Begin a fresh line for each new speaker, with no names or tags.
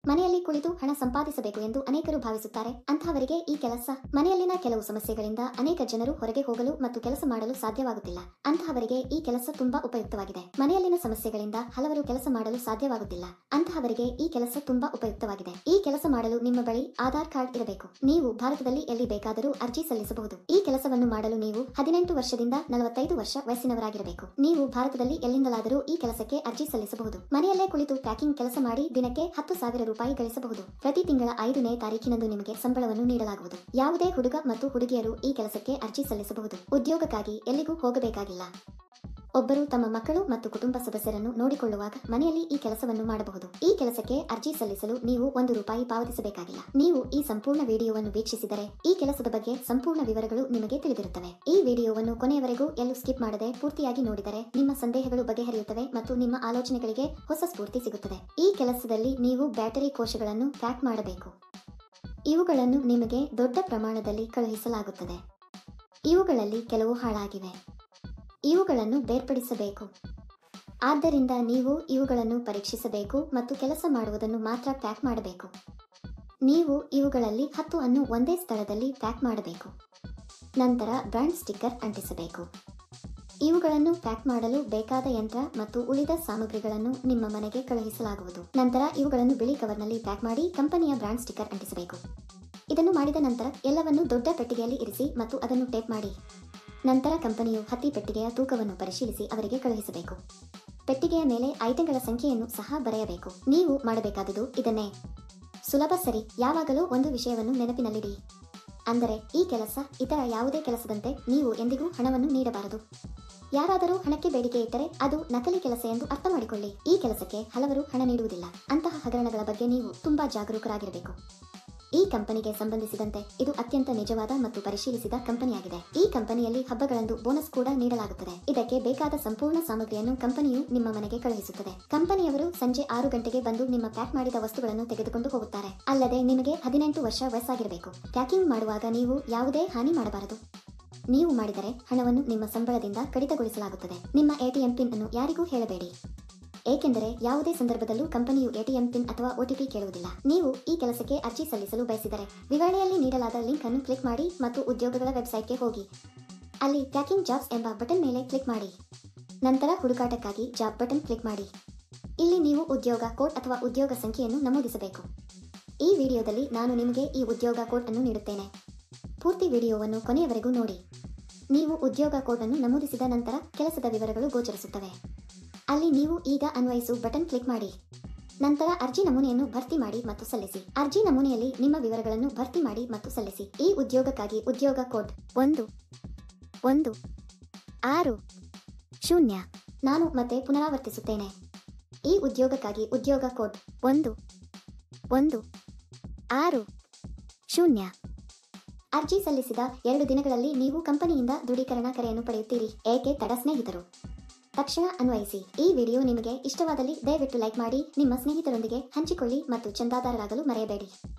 ಮನೆಯಲ್ಲಿ ಕುಳಿತು ಹಣ ಸಂಪಾದಿಸಬೇಕು ಎಂದು ಅನೇಕರು ಭಾವಿಸುತ್ತಾರೆ. ಅಂತಹವರಿಗೆ ಈ ಕೆಲಸ. ಮನೆಯಲ್ಲಿನ ಕೆಲವು ಸಮಸ್ಯೆಗಳಿಂದ ಅನೇಕ ಜನರು ಹೊರಗೆ ಹೋಗಲು ಮತ್ತು ಕೆಲಸ ಮಾಡಲು ಸಾಧ್ಯವಾಗುತ್ತಿಲ್ಲ. ಅಂತಹವರಿಗೆ ಈ ಕೆಲಸ ತುಂಬಾ ಉಪಯುಕ್ತವಾಗಿದೆ. ಮನೆಯಲ್ಲಿನ ಸಮಸ್ಯೆಗಳಿಂದ ಹಲವರು ಕೆಲಸ ಮಾಡಲು ಸಾಧ್ಯವಾಗುತ್ತಿಲ್ಲ. ಅಂತಹವರಿಗೆ ಈ ಕೆಲಸ ತುಂಬಾ ಉಪಯುಕ್ತವಾಗಿದೆ. ಈ ಕೆಲಸ ಮಾಡಲು ನಿಮ್ಮ ಬಳಿ ಆಧಾರ್ ಕಾರ್ಡ್ ಇರಬೇಕು. ನೀವು ಭಾರತದಲ್ಲಿ ಎಲ್ಲಿ ಬೇಕಾದರೂ ಅರ್ಜಿ ಸಲ್ಲಿಸಬಹುದು. ಈ ಕೆಲಸವನ್ನು ಮಾಡಲು ನೀವು 18 ವರ್ಷದಿಂದ 45 ವರ್ಷ ವಯಸ್ಸಿನವರಾಗಿರಬೇಕು. ನೀವು ಭಾರತದಲ್ಲಿ ಎಲ್ಲಿಂದಲಾದರೂ ಈ ಕೆಲಸಕ್ಕೆ ಅರ್ಜಿ ಸಲ್ಲಿಸಬಹುದು. ಮನೆಯಲ್ಲೇ ಕುಳಿತು ಪ್ಯಾಕಿಂಗ್ ಕೆಲಸ ಮಾಡಿ ದಿನಕ್ಕೆ 10,000 ರೂಪಾಯಿ ಗಳಿಸಬಹುದು. ಪ್ರತಿ ತಿಂಗಳ 5ನೇ ತಾರೀಖಿನಂದು ನಿಮಗೆ ಸಂಬಳವನ್ನು ನೀಡಲಾಗುವುದು. ಯಾವುದೇ ಹುಡುಗ ಮತ್ತು ಹುಡುಗಿಯರು ಈ ಕೆಲಸಕ್ಕೆ ಅರ್ಜಿ ಸಲ್ಲಿಸಬಹುದು. ಉದ್ಯೋಗಕ್ಕಾಗಿ ಎಲ್ಲಿಗೂ ಹೋಗಬೇಕಾಗಿಲ್ಲ. ಒಬ್ಬರು ತಮ್ಮ ಮಕ್ಕಳು ಮತ್ತು ಕುಟುಂಬ ಸದಸ್ಯರನ್ನು ನೋಡಿಕೊಳ್ಳುವಾಗ ಮನೆಯಲ್ಲಿ ಈ ಕೆಲಸವನ್ನು ಮಾಡಬಹುದು. ಈ ಕೆಲಸಕ್ಕೆ ಅರ್ಜಿ ಸಲ್ಲಿಸಲು ನೀವು 1 ರೂಪಾಯಿ ಪಾವತಿಸಬೇಕಾಗಿಲ್ಲ. ನೀವು ಈ ಸಂಪೂರ್ಣ ವಿಡಿಯೋವನ್ನು ವೀಕ್ಷಿಸಿದರೆ ಈ ಕೆಲಸದ ಬಗ್ಗೆ ಸಂಪೂರ್ಣ ವಿವರಗಳು ನಿಮಗೆ ತಿಳಿದಿರುತ್ತವೆ. ಈ ವಿಡಿಯೋವನ್ನು ಕೊನೆಯವರೆಗೂ ಎಲ್ಲೂ ಸ್ಕಿಪ್ ಮಾಡದೆ ಪೂರ್ತಿಯಾಗಿ ನೋಡಿದರೆ ನಿಮ್ಮ ಸಂದೇಹಗಳು ಬಗೆಹರಿಯುತ್ತವೆ ಮತ್ತು ನಿಮ್ಮ ಆಲೋಚನೆಗಳಿಗೆ ಹೊಸ ಸ್ಫೂರ್ತಿ ಸಿಗುತ್ತದೆ. ಈ ಕೆಲಸದಲ್ಲಿ ನೀವು ಬ್ಯಾಟರಿ ಕೋಶಗಳನ್ನು ಪ್ಯಾಕ್ ಮಾಡಬೇಕು. ಇವುಗಳನ್ನು ನಿಮಗೆ ದೊಡ್ಡ ಪ್ರಮಾಣದಲ್ಲಿ ಕಳುಹಿಸಲಾಗುತ್ತದೆ. ಇವುಗಳಲ್ಲಿ ಕೆಲವು ಹಾಳಾಗಿವೆ. ಇವುಗಳನ್ನು ಬೇರ್ಪಡಿಸಬೇಕು. ಆದ್ದರಿಂದ ನೀವು ಇವುಗಳನ್ನು ಪರೀಕ್ಷಿಸಬೇಕು ಮತ್ತು ಕೆಲಸ ಮಾಡುವುದನ್ನು ಮಾತ್ರ ಪ್ಯಾಕ್ ಮಾಡಬೇಕು. ನೀವು ಇವುಗಳಲ್ಲಿ 10 ಅನ್ನು ಒಂದೇ ಸ್ಥಳದಲ್ಲಿ ಪ್ಯಾಕ್ ಮಾಡಬೇಕು. ನಂತರ ಬ್ರಾಂಡ್ ಸ್ಟಿಕ್ಕರ್ ಅಂಟಿಸಬೇಕು. ಇವುಗಳನ್ನು ಪ್ಯಾಕ್ ಮಾಡಲು ಬೇಕಾದ ಯಂತ್ರ ಮತ್ತು ಉಳಿದ ಸಾಮಗ್ರಿಗಳನ್ನು ನಿಮ್ಮ ಮನೆಗೆ ಕಳುಹಿಸಲಾಗುವುದು. ನಂತರ ಇವುಗಳನ್ನು ಬಿಳಿ ಕವರ್ನಲ್ಲಿ ಪ್ಯಾಕ್ ಮಾಡಿ ಕಂಪನಿಯ ಬ್ರಾಂಡ್ ಸ್ಟಿಕ್ಕರ್ ಅಂಟಿಸಬೇಕು. ಇದನ್ನು ಮಾಡಿದ ನಂತರ ಎಲ್ಲವನ್ನು ದೊಡ್ಡ ಪೆಟ್ಟಿಗೆಯಲ್ಲಿ ಇರಿಸಿ ಮತ್ತು ಅದನ್ನು ಟೇಪ್ ಮಾಡಿ. ನಂತರ ಕಂಪನಿಯು ಹತ್ತಿ ಪೆಟ್ಟಿಗೆಯ ತೂಕವನ್ನು ಪರಿಶೀಲಿಸಿ ಅವರಿಗೆ ಕಳುಹಿಸಬೇಕು. ಪೆಟ್ಟಿಗೆಯ ಮೇಲೆ ಐಟಂಗಳ ಸಂಖ್ಯೆಯನ್ನು ಸಹ ಬರೆಯಬೇಕು. ನೀವು ಮಾಡಬೇಕಾದುದು ಇದನ್ನೇ. ಸುಲಭ, ಸರಿ. ಯಾವಾಗಲೂ ಒಂದು ವಿಷಯವನ್ನು ನೆನಪಿನಲ್ಲಿಡಿ. ಅಂದರೆ ಈ ಕೆಲಸ ಇತರ ಯಾವುದೇ ಕೆಲಸದಂತೆ ನೀವು ಎಂದಿಗೂ ಹಣವನ್ನು ನೀಡಬಾರದು. ಯಾರಾದರೂ ಹಣಕ್ಕೆ ಬೇಡಿಕೆ ಇಟ್ಟರೆ ಅದು ನಕಲಿ ಕೆಲಸ ಎಂದು ಅರ್ಥ ಮಾಡಿಕೊಳ್ಳಿ. ಈ ಕೆಲಸಕ್ಕೆ ಹಲವರು ಹಣ ನೀಡುವುದಿಲ್ಲ. ಅಂತಹ ಹಗರಣಗಳ ಬಗ್ಗೆ ನೀವು ತುಂಬಾ ಜಾಗರೂಕರಾಗಿರಬೇಕು. ಈ ಕಂಪನಿಗೆ ಸಂಬಂಧಿಸಿದಂತೆ ಇದು ಅತ್ಯಂತ ನಿಜವಾದ ಮತ್ತು ಪರಿಶೀಲಿಸಿದ ಕಂಪನಿಯಾಗಿದೆ. ಈ ಕಂಪನಿಯಲ್ಲಿ ಹಬ್ಬಗಳಂದು ಬೋನಸ್ ಕೂಡ ನೀಡಲಾಗುತ್ತದೆ. ಇದಕ್ಕೆ ಬೇಕಾದ ಸಂಪೂರ್ಣ ಸಾಮಗ್ರಿಯನ್ನು ಕಂಪನಿಯು ನಿಮ್ಮ ಮನೆಗೆ ಕಳುಹಿಸುತ್ತದೆ. ಕಂಪನಿಯವರು ಸಂಜೆ 6 ಗಂಟೆಗೆ ಬಂದು ನಿಮ್ಮ ಪ್ಯಾಕ್ ಮಾಡಿದ ವಸ್ತುಗಳನ್ನು ತೆಗೆದುಕೊಂಡು ಹೋಗುತ್ತಾರೆ. ಅಲ್ಲದೆ ನಿಮಗೆ 18 ವರ್ಷ ವಯಸ್ಸಾಗಿರಬೇಕು. ಪ್ಯಾಕಿಂಗ್ ಮಾಡುವಾಗ ನೀವು ಯಾವುದೇ ಹಾನಿ ಮಾಡಬಾರದು. ನೀವು ಮಾಡಿದರೆ ಹಣವನ್ನು ನಿಮ್ಮ ಸಂಬಳದಿಂದ ಕಡಿತಗೊಳಿಸಲಾಗುತ್ತದೆ. ನಿಮ್ಮ ಎಟಿಎಂ ಪಿನ್ ಅನ್ನು ಯಾರಿಗೂ ಹೇಳಬೇಡಿ. ಏಕೆಂದರೆ ಯಾವುದೇ ಸಂದರ್ಭದಲ್ಲೂ ಕಂಪನಿಯು ಎಟಿಎಂ ಪಿನ್ ಅಥವಾ OTP ಕೇಳುವುದಿಲ್ಲ. ನೀವು ಈ ಕೆಲಸಕ್ಕೆ ಅರ್ಜಿ ಸಲ್ಲಿಸಲು ಬಯಸಿದರೆ ವಿವರಣೆಯಲ್ಲಿ ನೀಡಲಾದ ಲಿಂಕ್ ಅನ್ನು ಕ್ಲಿಕ್ ಮಾಡಿ ಮತ್ತು ಉದ್ಯೋಗಗಳ ವೆಬ್ಸೈಟ್ಗೆ ಹೋಗಿ. ಅಲ್ಲಿ ಪ್ಯಾಕಿಂಗ್ ಜಾಬ್ಸ್ ಎಂಬ ಬಟನ್ ಮೇಲೆ ಕ್ಲಿಕ್ ಮಾಡಿ. ನಂತರ ಹುಡುಕಾಟಕ್ಕಾಗಿ ಜಾಬ್ ಬಟನ್ ಕ್ಲಿಕ್ ಮಾಡಿ. ಇಲ್ಲಿ ನೀವು ಉದ್ಯೋಗ ಕೋಡ್ ಅಥವಾ ಉದ್ಯೋಗ ಸಂಖ್ಯೆಯನ್ನು ನಮೂದಿಸಬೇಕು. ಈ ವಿಡಿಯೋದಲ್ಲಿ ನಾನು ನಿಮಗೆ ಈ ಉದ್ಯೋಗ ಕೋಡ್ ಅನ್ನು ನೀಡುತ್ತೇನೆ. ಪೂರ್ತಿ ವಿಡಿಯೋವನ್ನು ಕೊನೆಯವರೆಗೂ ನೋಡಿ. ನೀವು ಉದ್ಯೋಗ ಕೋಡ್ ಅನ್ನು ನಮೂದಿಸಿದ ನಂತರ ಕೆಲಸದ ವಿವರಗಳು ಗೋಚರಿಸುತ್ತವೆ. ಅಲ್ಲಿ ನೀವು ಈಗ ಅನ್ವಯಿಸು ಬಟನ್ ಕ್ಲಿಕ್ ಮಾಡಿ. ನಂತರ ಅರ್ಜಿ ನಮೂನೆಯನ್ನು ಭರ್ತಿ ಮಾಡಿ ಮತ್ತು ಸಲ್ಲಿಸಿ. ಅರ್ಜಿ ನಮೂನೆಯಲ್ಲಿ ನಿಮ್ಮ ವಿವರಗಳನ್ನು ಭರ್ತಿ ಮಾಡಿ ಮತ್ತು ಸಲ್ಲಿಸಿ. ಈ ಉದ್ಯೋಗಕ್ಕಾಗಿ ಉದ್ಯೋಗ ಕೋಡ್ 1160. ನಾನು ಮತ್ತೆ ಪುನರಾವರ್ತಿಸುತ್ತೇನೆ. ಈ ಉದ್ಯೋಗಕ್ಕಾಗಿ ಉದ್ಯೋಗ ಕೋಡ್ 1160. ಅರ್ಜಿ ಸಲ್ಲಿಸಿದ 2 ದಿನಗಳಲ್ಲಿ ನೀವು ಕಂಪನಿಯಿಂದ ದೃಢೀಕರಣ ಕರೆಯನ್ನು ಪಡೆಯುತ್ತೀರಿ. ಏಕೆ ತಡ ಸ್ನೇಹಿತರು? ತಕ್ಷಣ ಅನ್ವಯಿಸಿ. ಈ ವಿಡಿಯೋ ನಿಮಗೆ ಇಷ್ಟವಾದಲ್ಲಿ ದಯವಿಟ್ಟು ಲೈಕ್ ಮಾಡಿ, ನಿಮ್ಮ ಸ್ನೇಹಿತರೊಂದಿಗೆ ಹಂಚಿಕೊಳ್ಳಿ ಮತ್ತು ಚಂದಾದಾರರಾಗಲು ಮರೆಯಬೇಡಿ.